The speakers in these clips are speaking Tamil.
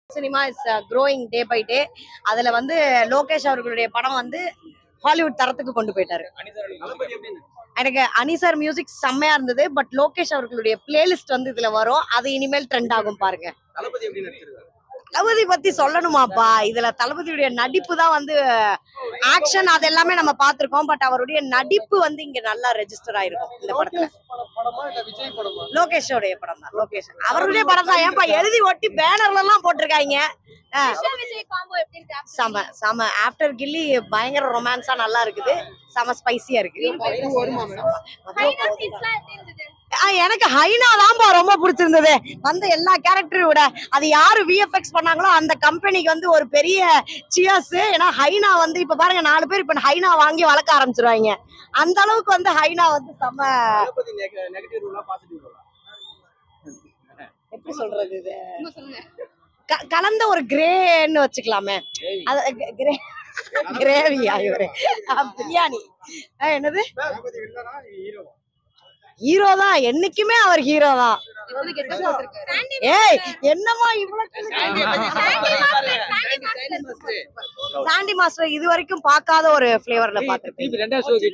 Cinema is growing day by day. அதுல வந்து லோகேஷ் அவர்களுடைய படம் வந்து ஹாலிவுட் தரத்துக்கு கொண்டு போயிட்டாரு. எனக்கு அனிசர் மியூசிக் செம்மையா இருந்தது. பட் லோகேஷ் அவர்களுடைய பிளேலிஸ்ட் வந்து இதுல வரும். அது இனிமேல் ட்ரெண்ட் ஆகும் பாருங்க. தளபதி பத்தி சொல்லணுமாப்பா? இதுல தளபதியுடைய நடிப்பு தான் வந்து ஆக்ஷன் அது எல்லாமே நம்ம பார்த்திருக்கோம். பட் அவருடைய நடிப்பு வந்து இங்க நல்லா ரெஜிஸ்டர் ஆயிருக்கும் இந்த படத்துல. லோகேஷோடைய படம் தான். லோகேஷ் அவருடைய படம் தான். ஏன்பா எழுதி ஒட்டி பேனர்ல எல்லாம் போட்டிருக்காங்க. செம செம. ஆஃப்டர் கில்லி பயங்கர ரொமான்ஸா நல்லா இருக்குது. செம ஸ்பைசியா இருக்கு. எனக்கு ஹைனா தான்பா ரொம்ப பிடிச்சிருந்தது. வந்த எல்லா கேரக்டரையும் விட அது யாரு விஎஃப்எக்ஸ் பண்ணாங்களோ அந்த கம்பெனிக்கு வந்து ஒரு பெரிய சியர்ஸ். ஏன்னா ஹைனா வந்து இப்ப பாருங்க 4 பேர் இப்ப ஹைனா வாங்கி வளர்க்க ஆரம்பிச்சிருவாங்க. அந்த அளவுக்கு வந்து ஹைனா வந்து செம. எப்படி சொல்றது, இது கலந்த ஒரு கிரேன்னு வச்சுக்கலாமே. கிரேவியா இவரு பிரியாணி என்னது ஹீரோ தான். என்னைக்குமே அவர் ஹீரோ தான். ஏய் என்னமா இவ்வளவு சாண்டி மாஸ்டர் இது வரைக்கும் பார்க்காத ஒரு ஃபிளேவர்ல பாத்துருக்கேன்.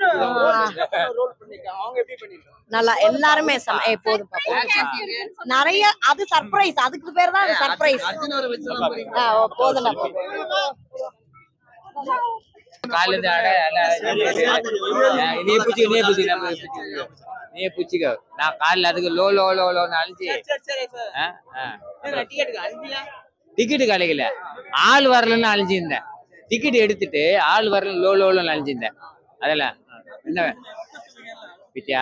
நல்லா எல்லாருமே போதும். நிறைய அது சர்ப்ரைஸ். அதுக்கு பேர் தான் சர்ப்ரைஸ். போதும். நீ புச்சிக்கோ. நான் காலைல அதுக்கு லோ லோ லோ லோன்னு அழிச்சு டிக்கெட்டு கிடைக்கல. ஆள் வரலன்னு அழிஞ்சிருந்தேன். டிக்கெட் எடுத்துட்டு ஆள் வரல லோ லோன்னு அழிஞ்சிருந்தேன். அதெல்லாம் என்ன பித்தியா?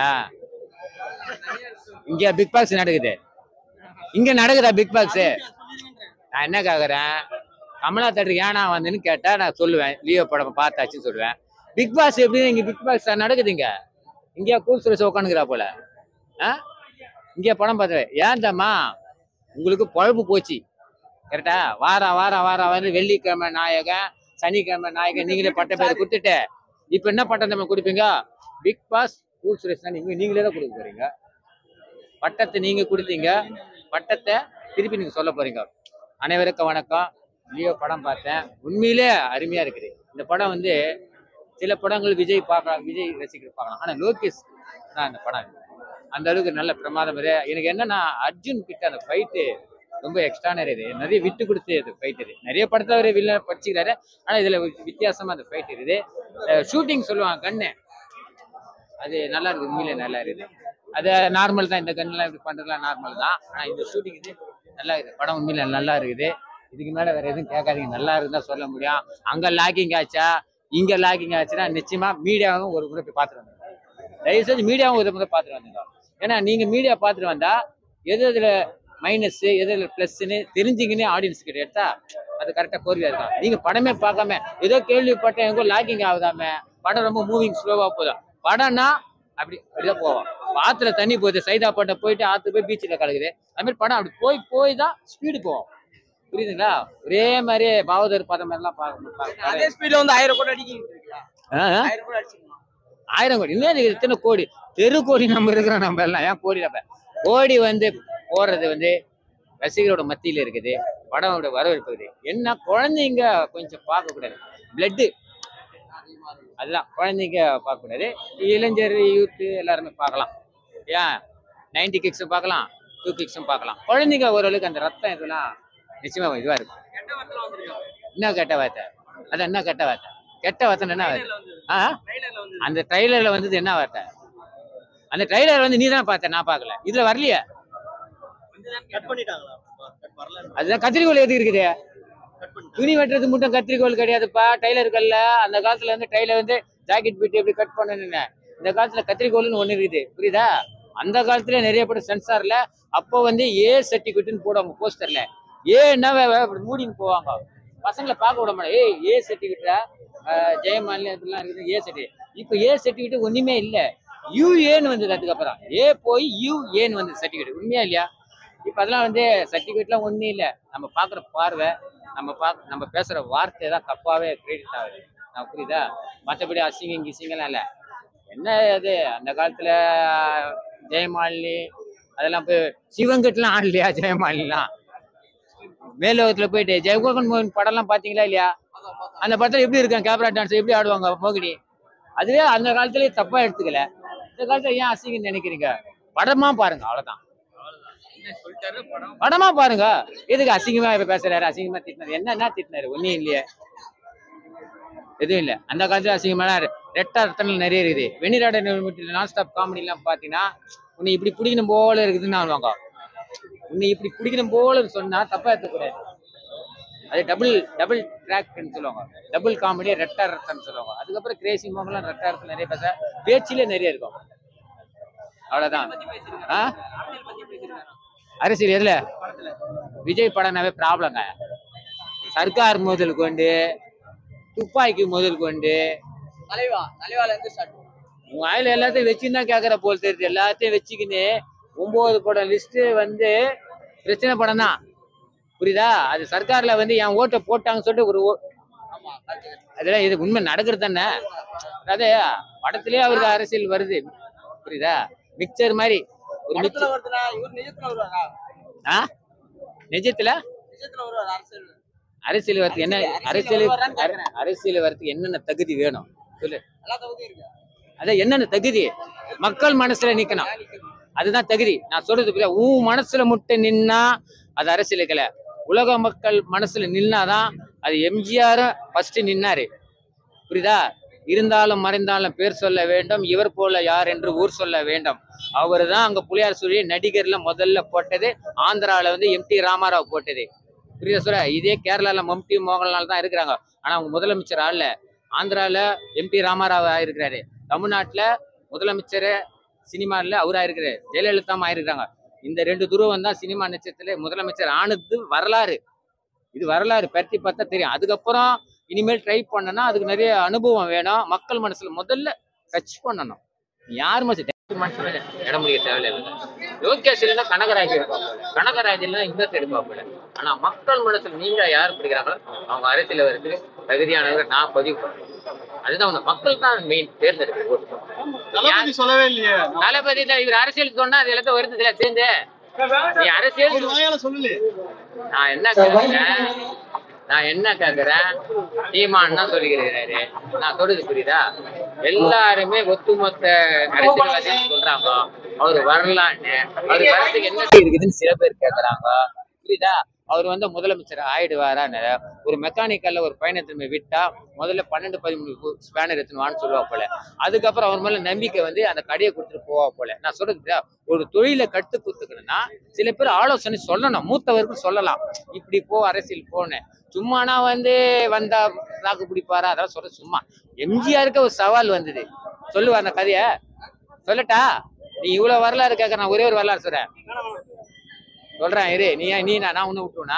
இங்க பிக் பாக்ஸ் நடக்குது. இங்க நடக்குதா பிக் பாக்ஸ்? நான் என்ன கேக்குறேன், கமலா தேட்டர் ஏன்னா வந்துன்னு கேட்டா நான் சொல்லுவேன் லியோ படம் பார்த்தாச்சுன்னு சொல்லுவேன். பிக் பாஸ் எப்படின்னு இங்க பிக் பாஸ் நடக்குதுங்க. இங்கே கூல் சுரேஷ் உட்காந்துக்கிறா போல. இங்கே படம் பார்த்துவேன். ஏன் தம்மா உங்களுக்கு பொழப்பு போச்சு கரெக்டா? வாரம் வெள்ளிக்கிழமை நாயகன், சனிக்கிழமை நாயகன் நீங்களே பட்ட பேர் கொடுத்துட்டு இப்போ என்ன பட்டம் நம்ம கொடுப்பீங்க? பிக் பாஸ் கூல் சுரேஷ் தான் நீங்களே தான் கொடுக்க போறீங்க. பட்டத்தை நீங்க கொடுத்தீங்க. பட்டத்தை திருப்பி நீங்க சொல்ல போறீங்க. அனைவருக்கும் வணக்கம். லியோ படம் பார்த்தேன். உண்மையிலே அருமையா இருக்குது. இந்த படம் வந்து சில படங்கள் விஜய் பார்க்கலாம், விஜய் ரசிகர் பார்க்கலாம். ஆனா லோகேஷ் தான் இந்த படம் அந்த அளவுக்கு நல்ல பிரமாதம். எனக்கு என்னன்னா அர்ஜுன் கிட்ட அந்த ஃபைட்டு ரொம்ப எக்ஸ்ட்ரானரி. இது நிறைய விட்டு கொடுத்து அது ஃபைட். இது நிறைய படத்தை அவர் வில்ல படிச்சுக்கிறாரு. ஆனா இதுல வித்தியாசமா அந்த ஃபைட் இருக்குது. ஷூட்டிங் சொல்லுவாங்க கண்ணு, அது நல்லா இருக்குது. உண்மையிலே நல்லா இருக்குது. அது நார்மல் தான். இந்த கண்ணெல்லாம் இப்படி பண்றதுலாம் நார்மல் தான். ஆனா இந்த ஷூட்டிங் இது நல்லா இருக்குது. படம் உண்மையில நல்லா இருக்குது. இதுக்கு மேல வேற எதுவும் கேட்காதீங்க. நல்லா இருக்குன்னு தான் சொல்ல முடியும். அங்க லாக்கிங் ஆச்சா இங்க லாக்கிங் ஆச்சுன்னா நிச்சயமா மீடியாவும் ஒரு முறை போய் பார்த்துட்டு வந்தோம். தயவுசெய்து மீடியாவும் ஒரு முறை பார்த்துட்டு வந்தீங்க. ஏன்னா நீங்க மீடியா பார்த்துட்டு வந்தா எது இதுல மைனஸ் எது இதுல பிளஸ்ன்னு தெரிஞ்சுக்கினே ஆடியன்ஸ் கிட்ட எடுத்தா அது கரெக்டா கோர்வையா இருக்கும். நீங்க படமே பார்க்காம ஏதோ கேள்விப்பட்டேன் எங்கோ லாக்கிங் ஆகுதாம படம் ரொம்ப மூவிங் ஸ்லோவா போதும். படம்னா அப்படிதான் போவோம். ஆத்துல தண்ணி போகுது, சைதாப்பேட்டை போயிட்டு ஆத்து போய் பீச்சில் கலக்குது. அது மாதிரி படம் அப்படி போய் தான் ஸ்பீடு போவோம். புரியுதுங்களா? ஒரே மாதிரி பாவதர் படம் மாதிரிலாம் பார்க்க 1000 கோடி இன்னும் இத்தனை கோடி தெரு கோடி நம்ம இருக்கிறோம். நம்ம எல்லாம் ஏன் கோடி கோடி வந்து போறது வந்து ரசிகரோட மத்தியில இருக்குது. படமோட வரவேற்பு இருக்குது. என்ன குழந்தைங்க கொஞ்சம் பார்க்க கூடாது. பிளட்டு அதுதான் குழந்தைங்க பார்க்க கூடாது. இளைஞர் யூத்து எல்லாருமே பார்க்கலாம். ஏன் 90 கிக்ஸும் பார்க்கலாம், 2 கிக்ஸும் பார்க்கலாம். குழந்தைங்க ஓரளவுக்கு அந்த ரத்தம் இதெல்லாம் நிச்சயமா இதுவா இருக்கும். என்ன கெட்ட வார்த்தை? அதான் என்ன கெட்ட வார்த்தை? கெட்ட வார்த்தை என்ன வார்த்தை? அந்த ட்ரைலர்ல வந்தது என்ன வார்த்தை? அந்த ட்ரைலர் வந்து நீ தான் பார்த்த, நான் பார்க்கல. இதுல வரலையே. அதுதான் கத்திரிக்கோள் எதுக்கு இருக்குது? துணி வெட்டுறது மட்டும் கத்திரிக்கோள் கிடையாதுப்பா. டைலர்கள்ல அந்த காலத்துல வந்து டைலர் வந்து ஜாக்கெட் பீட்டு எப்படி கட் பண்ணணும்னு இந்த காலத்துல கத்திரிக்கோள்னு ஒண்ணு இருக்குது. புரியுதா? அந்த காலத்துல நிறைய பேர் சென்சார்ல அப்போ வந்து ஏ சர்டிபிகேட்னு போடுவாங்க போஸ்டர்ல. ஏன்னா மூடின்னு போவாங்க. பசங்களை பார்க்க விட மாட்டேன். ஏ சர்டிபிகேட்டா ஜெயமாலி அதெல்லாம் இருக்குது. A certificate. இப்போ ஏ சர்டிபிகேட் ஒண்ணுமே இல்லை. யூஏன்னு வந்தது. அதுக்கப்புறம் ஏ போய் யூஏன்னு வந்தது சர்டிபிகேட். உண்மையா இல்லையா? இப்போ அதெல்லாம் வந்து சர்டிபிகேட்லாம் ஒன்றும் இல்லை. நம்ம பார்க்குற பார்வை, நம்ம பேசுகிற வார்த்தை தான் தப்பாகவே கிரெடிட் ஆகுது. நான் புரியுதா? மற்றபடி அசிங்கம் கிசிங்கெல்லாம் இல்லை. என்ன அது அந்த காலத்தில் ஜெயமாலினி அதெல்லாம் போய் சிவங்கட்டுலாம் ஆடலையா? ஜெயமாலினிலாம் மேலோகத்துல போயிட்டு ஜெயகோகன் மோகன் படம்லாம் பாத்தீங்களா இல்லையா? அந்த படத்துல எப்படி இருக்காங்க கேமரா டான்ஸ் எப்படி ஆடுவாங்க மோகினி. அதுவே அந்த காலத்திலேயே தப்பா எடுத்துக்கல. இந்த காலத்துல ஏன் அசிங்கன்னு நினைக்கிறீங்க? படமா பாருங்க, அவ்வளவுதான். படமா பாருங்க. எதுக்கு அசிங்கமா இப்ப பேசுறாரு? அசிங்கமா திட்டினாரு என்ன திட்டினாரு? ஒன்னும் இல்லையே, எதுவும் இல்லை. அந்த காலத்துல அசிங்கமான ரெட்ட அர்த்தங்கள் நிறைய இருக்குது. வெண்ணிராட நான் ஸ்டாப் காமெடி எல்லாம் பாத்தீங்கன்னா உன்னை இப்படி பிடிக்கணும் போல இருக்குதுன்னு ஆடுவாங்க. உன்னை இப்படி பிடிக்கணும் போல சொன்னா தப்பா எடுத்துக்கூடாது. அது டபுள் ட்ராக்ன்னு சொல்லுவாங்க. டபுள் காமெடியா ரெட்ட அர்த்தம்னு சொல்லுவாங்க. அதுக்கப்புறம் கிரேசி மோகன்லாம் ரெட்ட அர்த்தம் நிறைய பேச பேச்சிலே நிறைய இருக்கும். அவ்வளவுதான். அரசியல் எதுல? விஜய் படம்னாவே ப்ராப்ளங்க. சர்க்கார் முதல் கொண்டு துப்பாக்கி முதல் கொண்டு உங்க ஆயில எல்லாத்தையும் வச்சுன்னு தான் கேட்கற போல் தெரியுது. எல்லாத்தையும் வச்சுக்கின்னு 9 படம் லிஸ்ட் வந்து பிரச்சனை படம் தான், புரியுதா? அது சர்க்கார்ல வந்து என் ஓட்டை போட்டாங்கன்னு சொல்லிட்டு ஒரு அதெல்லாம் இது உண்மை நடக்கிறது தானே. அதாவது படத்திலேயே அவருக்கு அரசியல் வருது, புரியுதா? மிக்சர் மாதிரி ஒரு நிஜத்துல அரசியல் வரத்துக்கு என்ன அரசியல் வரத்துக்கு என்னென்ன தகுதி வேணும் சொல்லு. அதான் என்னென்ன தகுதி? மக்கள் மனசுல நிக்கணும், அதுதான் தகுதி. நான் சொல்றது புரியா? உன் மனசுல முட்டை நின்னா அது அரசியலுக்கல. உலக மக்கள் மனசுல நின்னாதான் அது. எம்ஜிஆர் ஃபர்ஸ்ட் நின்னாரு, புரியுதா? இருந்தாலும் மறைந்தாலும் பேர் சொல்ல வேண்டும், இவர் போல யார் என்று ஊர் சொல்ல வேண்டும். அவரு தான் அங்க புலியார் சூரிய நடிகர்ல முதல்ல போட்டது. ஆந்திராவில வந்து எம்டி ராமாராவ் போட்டது, புரியுதா சொல்ற? இதே கேரளால மம்டி மோகன்லால் தான் இருக்கிறாங்க. ஆனா அவங்க முதலமைச்சர் ஆள்ல. ஆந்திரால எம்டி ராமாராவ் ஆயிருக்கிறாரு. தமிழ்நாட்டுல முதலமைச்சர் சினிமால அவர் ஆயிருக்கிறாரு. ஜெயலலிதா ஆயிருக்கிறாங்க. இந்த 2 துருவம் தான் சினிமா நட்சத்திரத்துல முதலமைச்சர் ஆனது வரலாறு. இது வரலாறு பற்றி பார்த்தா தெரியும். அதுக்கப்புறம் இனிமேல் ட்ரை பண்ணனா அதுக்கு நிறைய அனுபவம் வேணும். மக்கள் மனசுல முதல்ல டச் பண்ணணும். யார் மனசு இடம் முடிய தேவையில்லை. லோகேஷ் இல்லைன்னா கனகராஜ் எடுப்பாங்க, கனகராஜ் இல்லைன்னா இன்னத்தை எடுப்பாங்க. ஆனா மக்கள் மனசுல நீங்க யார் பிடிக்கிறாங்களோ அவங்க அரசியல வருது தகுதியானவரை நான் பதிவு பண்றேன். அதுதான் மக்கள் தான் மெயின் தேர்ந்தெடுப்பு. சொல்லவே இல்லையே தளபதி தான் இவர் அரசியல் சொன்னா அது எல்லாத்தையும் வருது சேர்ந்து. நீ அரசியல் சொல்லு. நான் என்ன கேக்குறேன் சீமான் தான் சொல்லிக்கிறாரு. நான் சொல்றது புரியுதா? எல்லாருமே ஒட்டுமொத்த அரசியல்வாதின்னு சொல்றாங்க. அவரு வரலான்னு அவரு வரத்துக்கு என்ன இருக்குதுன்னு சில பேர் கேக்குறாங்க, புரியுதா? அவர் வந்து முதலமைச்சர் ஆயிடுவாரான்னு ஒரு மெக்கானிக்கல்ல ஒரு பயணத்தின்மை விட்டா முதல்ல 12-13 ஸ்பேனர் எடுத்துன்னு சொல்லுவா போல. அதுக்கப்புறம் அவர் மேல நம்பிக்கை வந்து அந்த கடையை கொடுத்துட்டு போவா போல. நான் சொல்றது ஒரு தொழிலை கட்டு குத்துக்கணும்னா சில பேர் ஆலோசனை சொல்லணும், மூத்தவருக்கு சொல்லலாம். இப்படி போ அரசியல் போனேன் சும்மானா வந்து வந்தா தாக்கு பிடிப்பாரா? அதெல்லாம் சொல்ற சும்மா. எம்ஜிஆருக்கு ஒரு சவால் வந்தது, சொல்லுவா அந்த கதைய சொல்லட்டா? நீ இவ்வளவு வரலாறு கேட்க, நான் ஒரே ஒரு வரலாறு சொல்றேன் இரு. நீ நான் ஒண்ணு விட்டுனா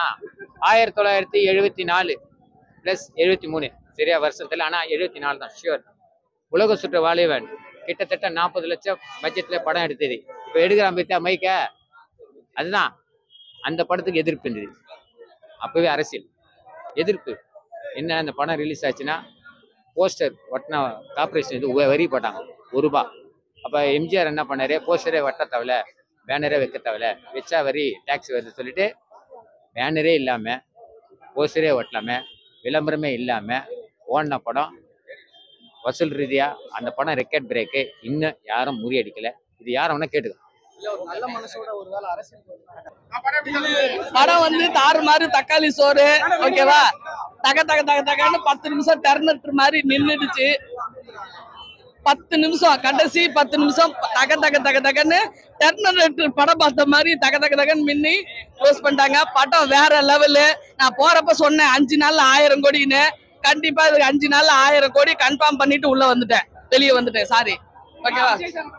1974 + 73 சரியா வருஷத்துல. ஆனா 74 தான் ஷியோர். உலக சுற்று வாலிபன் கிட்டத்தட்ட 40 லட்சம் பட்ஜெட்ல படம் எடுத்தது. இப்ப எடுக்கிறான் பத்தியா மைக்க, அதுதான் அந்த படத்துக்கு எதிர்ப்பு இருந்தது. அப்பவே அரசியல் எதிர்ப்பு என்ன? அந்த படம் ரிலீஸ் ஆச்சுன்னா போஸ்டர் ஒட்டின கார்பரேஷன் இது வரி போட்டாங்க ₹1. அப்ப எம்ஜிஆர் என்ன பண்ணாரு? போஸ்டரே ஒட்ட தவிர பேனரே வைக்க தேவையில்ல, வச்சா வரி டேக்ஸ் வருது சொல்லிட்டு பேனரே இல்லாம போஸ்டரே ஒட்டலாம விளம்பரமே இல்லாம ஓடின படம். வசூல் ரீதியா அந்த படம் ரெக்கார்ட் பிரேக்கு. இன்னும் யாரும் முறியடிக்கல. இது யாரும் வேணா கேட்டுக்க. படம் வந்து தாறு மாதிரி தக்காளி சோறு, ஓகேவா? தக தக தக தகன்னு 10 நிமிஷம் டெர்மினேட்டர் மாதிரி நின்றுடுச்சு. 10 நிமிஷம் கடைசி 10 நிமிஷம் தக தக தக தகன்னு டெர்மினேட்டர் படம் பார்த்த மாதிரி தக தக தகன்னு மின்னி க்ளோஸ் பண்ணிட்டாங்க. படம் வேற லெவலு. நான் போறப்ப சொன்னேன் 5 நாள்ல 1000 கோடின்னு. கண்டிப்பா இதுக்கு 5 நாள்ல 1000 கோடி கன்ஃபார்ம் பண்ணிட்டு உள்ள வந்துட்டேன், வெளியே வந்துட்டேன். சாரி, ஓகேவா?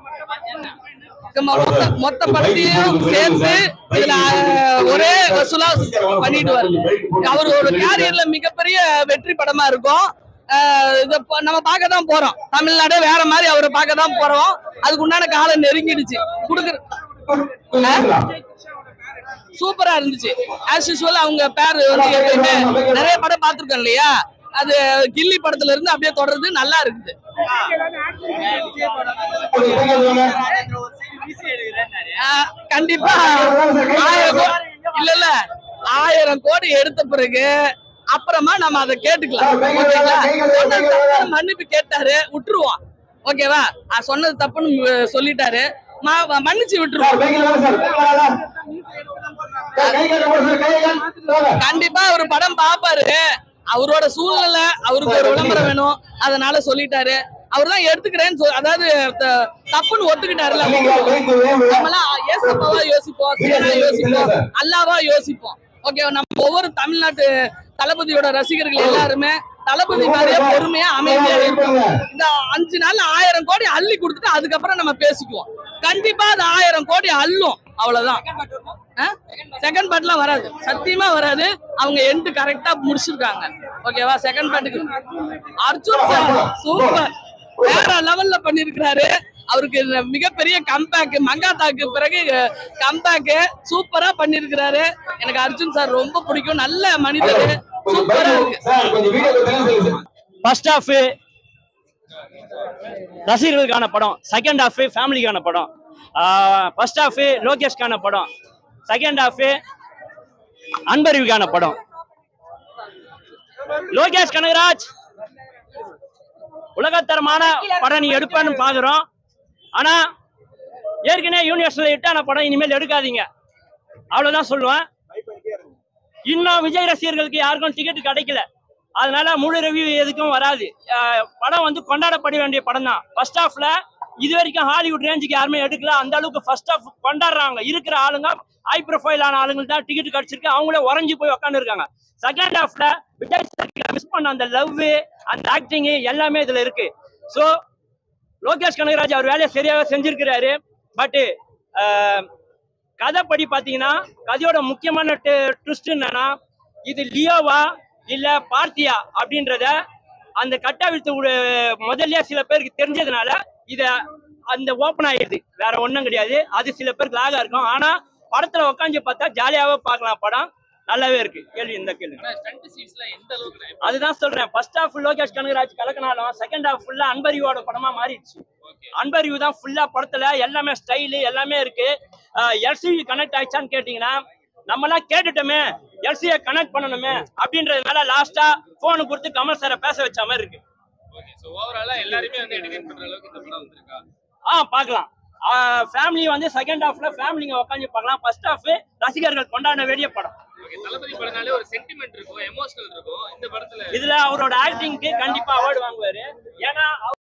மொத்த படத்தையும் சேர்த்து இதுல ஒரே வசூலா பண்ணிட்டு வருது. அவர் ஒரு கேரியர்ல மிகப்பெரிய வெற்றி படமா இருக்கும். நம்ம பார்க்க தான் போறோம். தமிழ்நாடு வேற மாதிரி அவரை பார்க்க தான் போறோம். அதுக்கு உண்டான காலம் நெருங்கிடுச்சு. சூப்பரா இருந்துச்சு. ஆஸ் யூசுவல் அவங்க பேர் வந்து நிறைய படம் பார்த்திருக்கோம் இல்லையா? அது கில்லி படத்துல இருந்து அப்படியே தொடர்ந்து நல்லா இருக்குது. கண்டிப்பா 1000 இல்ல 1000 கோடி எடுத்த பிறகு அப்புறமா நம்ம அதை கேட்டுக்கலாம். ஓகேங்களா? சொன்னது தப்புன்னு மன்னிப்பு கேட்டாரு, விட்டுருவோம். ஓகேவா? சொன்னது தப்புன்னு சொல்லிட்டாரு, மன்னிச்சு விட்டுருவோம். கண்டிப்பா ஒரு படம் பாப்பாரு. அவரோட சூழ்நிலை, அவருக்கு ஒரு விளம்பரம் வேணும், அதனால சொல்லிட்டாரு. அவர்தான் எடுத்துக்கிறேன்னு அதாவது தப்புன்னு ஒத்துக்கிட்டாருல. நம்மளாம் ஏசப்பாவா யோசிப்போம், யோசிப்போம், அல்லாவா யோசிப்போம். ஓகே, நம்ம ஒவ்வொரு தமிழ்நாட்டு தளபதியோட ரசிகர்கள் எல்லாருமே தளபதி மாதிரியே பொறுமையா அமைதியா இருக்கும். இந்த 5 நாள்ல 1000 கோடி அள்ளி கொடுத்துட்டு அதுக்கப்புறம் நம்ம பேசிக்குவோம். கண்டிப்பா அது 1000 கோடி அள்ளும், அவ்வளவுதான். செகண்ட் பார்ட்லாம் வராது, சத்தியமா வராது. அவங்க எண்டு கரெக்டா முடிச்சிருக்காங்க. ஓகேவா? செகண்ட் பார்ட்டுக்கு அர்ஜுன் சார் சூப்பர், வேற லெவல்ல பண்ணிருக்கிறாரு. அவருக்கு மிகப்பெரிய கம்பேக், மங்காத்தாக்கு பிறகு கம்பேக் சூப்பரா பண்ணிருக்கிறாரு. எனக்கு அர்ஜுன் சார் ரொம்ப பிடிக்கும், நல்ல மனிதர், சூப்பரா இருக்கு. ஃபர்ஸ்ட் ஹாஃப் ரசிகர்களுக்கான படம், செகண்ட் ஹாஃப் ஃபேமிலிக்கான படம். ஃபர்ஸ்ட் ஹாஃப் லோகேஷ்கான படம், செகண்ட் ஹாஃப் அன்பறிவுக்கான படம். லோகேஷ் கனகராஜ் உலகத்தரமான படம் நீ எடுப்பான்னு பாக்குறோம். ஆனா ஏற்கனவே யூனிவர்ஸ்ல ஹிட்டான படம் இனிமேல் எடுக்காதீங்க, அவ்வளவுதான் சொல்லுவேன். இன்னும் விஜய் ரசிகர்களுக்கு யாருக்கும் டிக்கெட் கிடைக்கல, அதனால முழு ரிவ்யூ எதுக்கும் வராது. படம் வந்து கொண்டாடப்பட வேண்டிய படம் தான். ஃபர்ஸ்ட் ஹாஃப்ல இது வரைக்கும் ஹாலிவுட் ரேஞ்சுக்கு யாருமே எடுக்கல, அந்த அளவுக்கு ஃபர்ஸ்ட் ஹாஃப் கொண்டாடுறாங்க. இருக்கிற ஆளுங்க ஹை ப்ரொஃபைலான ஆளுங்களுக்கு தான் டிக்கெட் கிடைச்சிருக்கு, அவங்களே உறைஞ்சி போய் உட்காந்து இருக்காங்க. செகண்ட் ஹாஃப்ல விஜய் மிஸ் பண்ண அந்த லவ், அந்த ஆக்டிங் எல்லாமே இதுல இருக்கு. ஸோ லோகேஷ் கனகராஜ் அவர் வேலையை சரியாக செஞ்சிருக்கிறாரு. பட் கதைப்படி பார்த்தீங்கன்னா கதையோட முக்கியமான ட்விஸ்ட் என்னன்னா, இது லியோவா இல்ல பார்த்தியா அப்படின்றத அந்த கட்டாவிழ்த்து முதல்ல சில பேருக்கு தெரிஞ்சதுனால இத அந்த ஓப்பன் ஆயிடுது, வேற ஒன்றும் கிடையாது. அது சில பேருக்கு லாகா இருக்கும், ஆனா படத்துல உட்காந்து பார்த்தா ஜாலியாவே பார்க்கலாம். படம் நல்லாவே இருக்கு. கேள்வி இந்த கேள்வி அதுதான் சொல்றேன். ஃபர்ஸ்ட் ஹாஃப் லோகேஷ் கனகராஜ் கலக்கினாலும் செகண்ட் ஹாஃப் ஃபுல்லா அன்பறிவோட படமா மாறிடுச்சு. அன்பறிவு தான் ஃபுல்லா படத்துல எல்லாமே ஸ்டைலு எல்லாமே இருக்கு. எல்சிவி கனெக்ட் ஆயிடுச்சான்னு கேட்டீங்கன்னா நம்மளாம் கேட்டுட்டோமே, எல்சியை கனெக்ட் பண்ணணுமே அப்படின்றதுனால லாஸ்டா போனு கொடுத்து கமல் சாரை பேச வச்ச மாதிரி இருக்கு. பார்க்கலாம். ஃபேமிலி வந்து செகண்ட் ஹாஃப்ல ஃபேமிலிங்க உட்காந்து பார்க்கலாம். ஃபர்ஸ்ட் ஹாஃப் ரசிகர்கள் கொண்டாட வேண்டிய படம். தளபதி படம்னாலே ஒரு சென்டிமெண்ட் இருக்கும், எமோஷனல் இருக்கும். இந்த படத்துல இதுல அவரோட ஆக்டிங்க்கு கண்டிப்பா அவார்டு வாங்குவாரு. ஏன்னா